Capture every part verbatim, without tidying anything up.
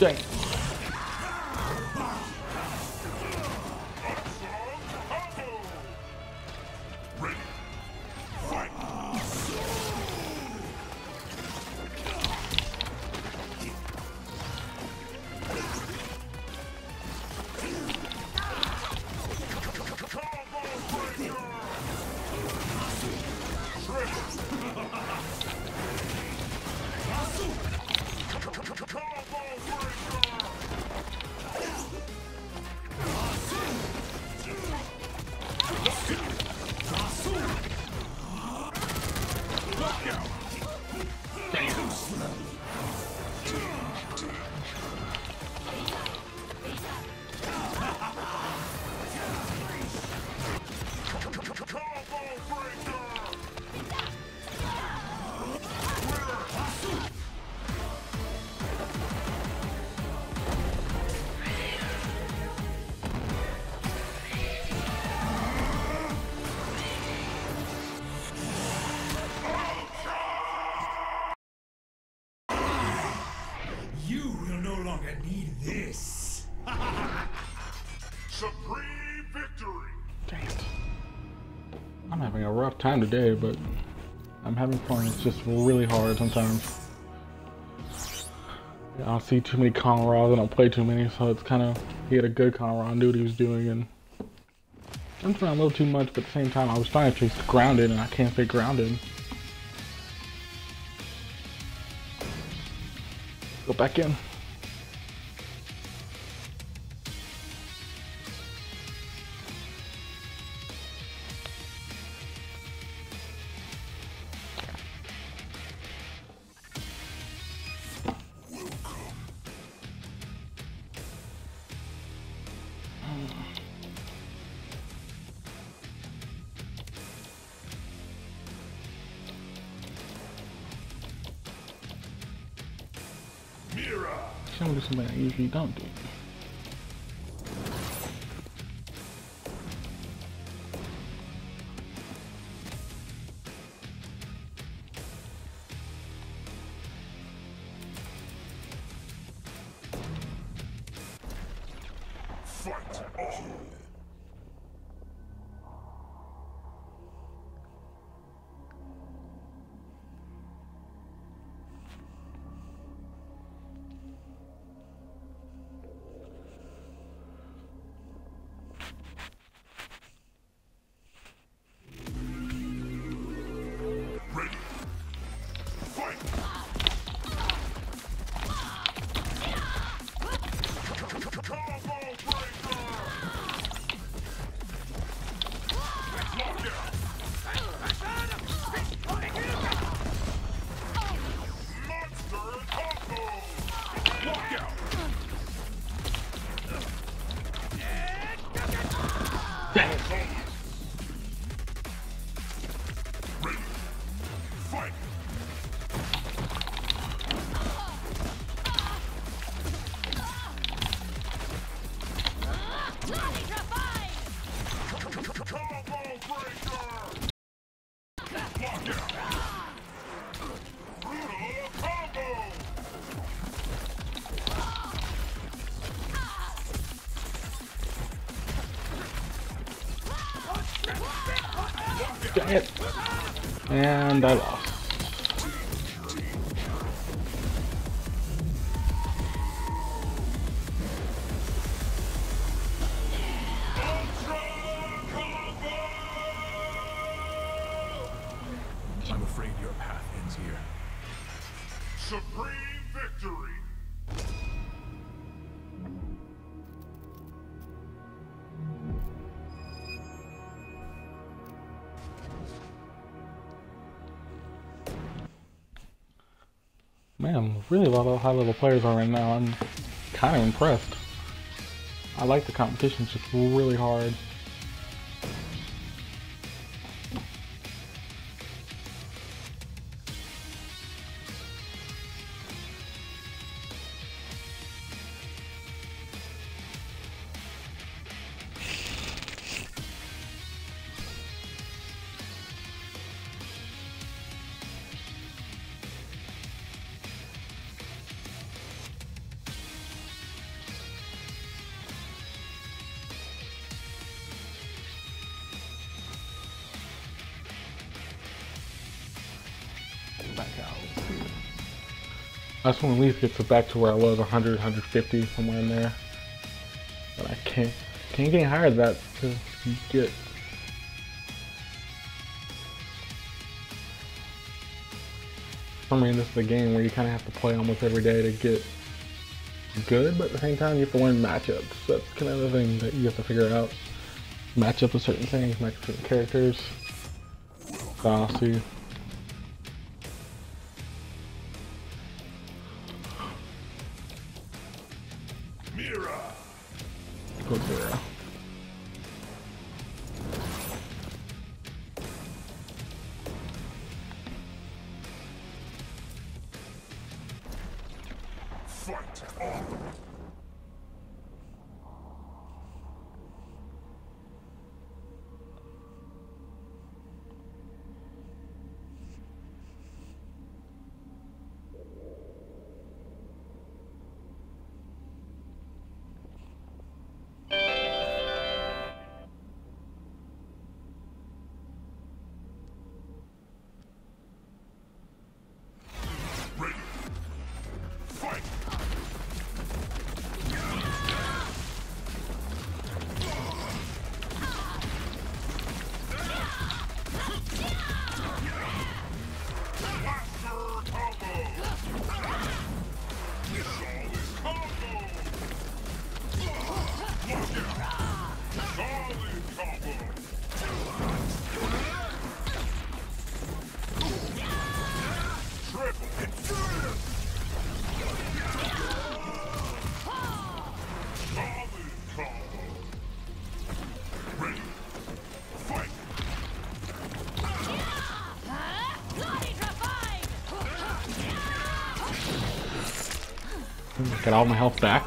Dang. You will no longer need this. Supreme victory. Dang it. I'm having a rough time today, but I'm having fun. It's just really hard sometimes. I don't see too many Conrads, I don't play too many, so it's kind of, he had a good Conrad, I knew what he was doing, and I'm trying a little too much, but at the same time I was trying to chase grounded, and I can't stay grounded. Go back in. Mira. Show me something I usually don't do. Fight on. Ready. Fight. Dang it. And I lost. I'm afraid your path ends here. Supreme victory. Man, really a lot of high level players are right now. I'm kind of impressed. I like the competition, it's just really hard. I just want to at least get to back to where I was, one hundred, one fifty, somewhere in there. But I can't, can't get higher than that to get. For some reason, this is a game where you kind of have to play almost every day to get good, but at the same time, you have to learn matchups. That's kind of the thing that you have to figure out. Match up with certain things, match up with certain characters. So I'll see. Mira. Go Mira. Fight on. Ready. Fight. Get all my health back.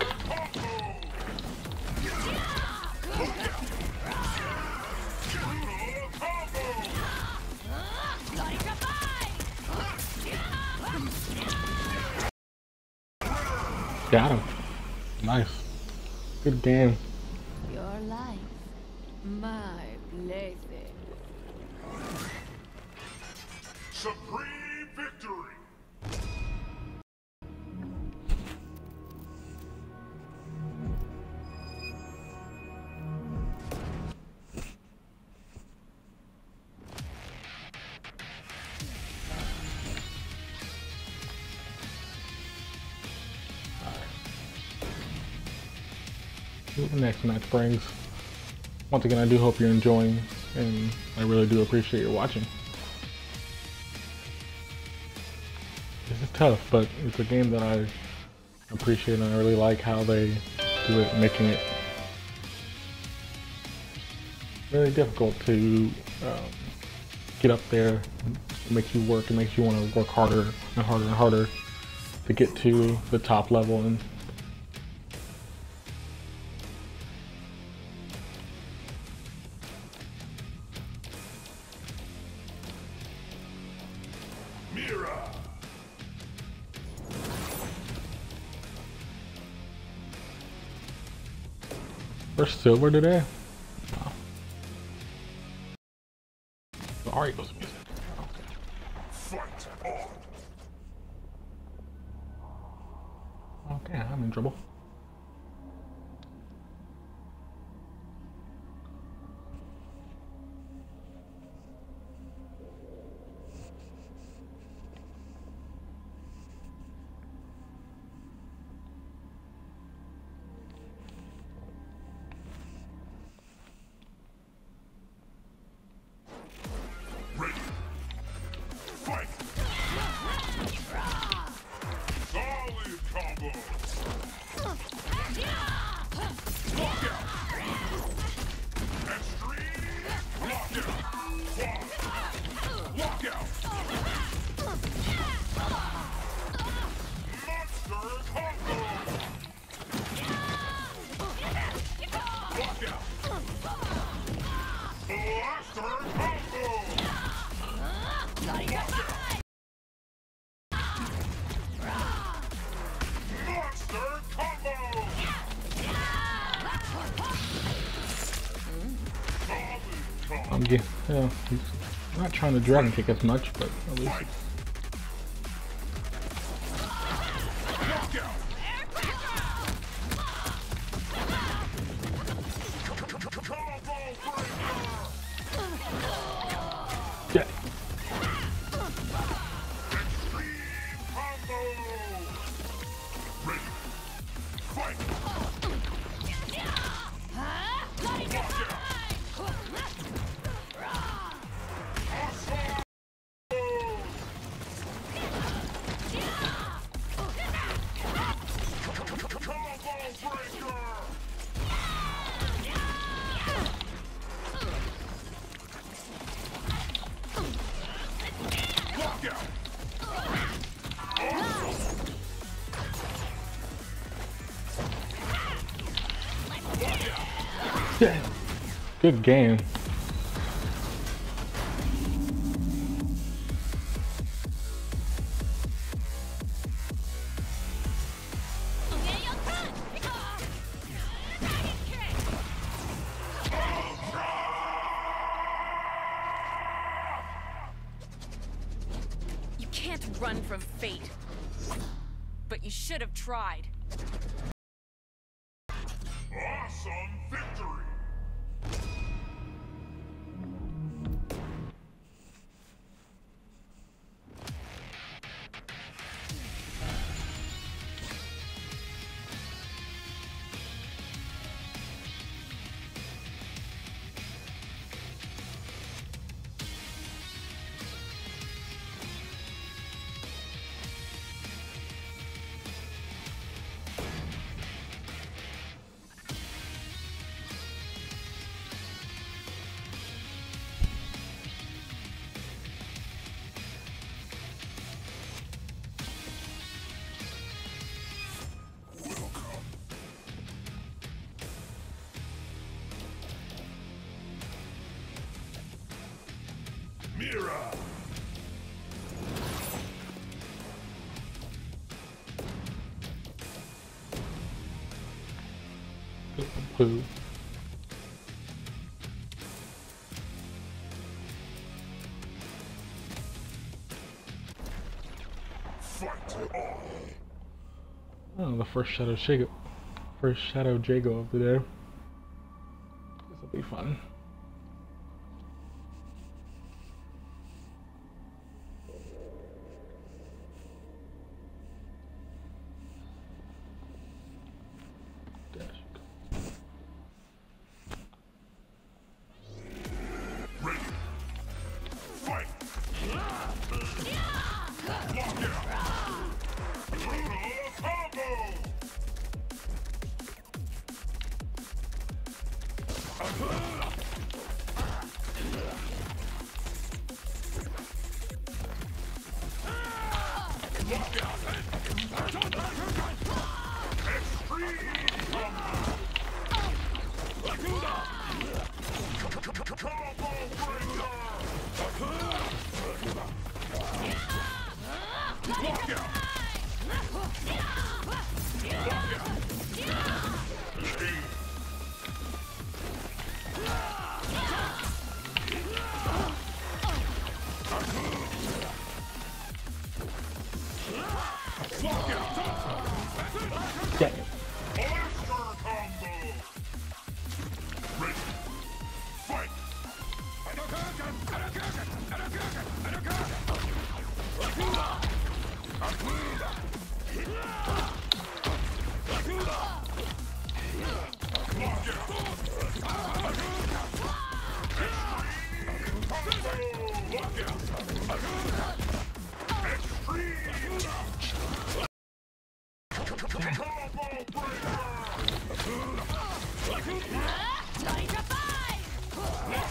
Got him. Nice. Good game. Your life, my plaything. Supreme victory. See what the next match brings. Once again, I do hope you're enjoying, and I really do appreciate your watching. This is tough, but it's a game that I appreciate, and I really like how they do it, making it really difficult to um, get up there. It makes you work, it makes you want to work harder and harder and harder to get to the top level. And Mira. we're silver today. Wow. Ario's music. Fight on. Okay, I'm in trouble. Ready. Fight. Solid combo. Lockout. Extreme lockout. Quad. Lockout. Monster combo. Lockout. Blaster combo. Monster combo. I'm getting, yeah, he's not trying to dragon kick as much, but at least it's Damn. Good game. You can't run from fate. But you should have tried. Awesome victory! Mira! Blue. Fight on! Oh, the first Shadow Jago. First Shadow Jago of the day. This will be fun. Ready! Fight! Lock it up! Brutal combo! Lock it up! Extreme combo! Combo breaker! Lock out! Lock out! Chain! Lock out! Damn. Monster combo! Ready! Fight! Lock out! Extreme combo! Lock out! Extreme! Combo breaker! Time to fight!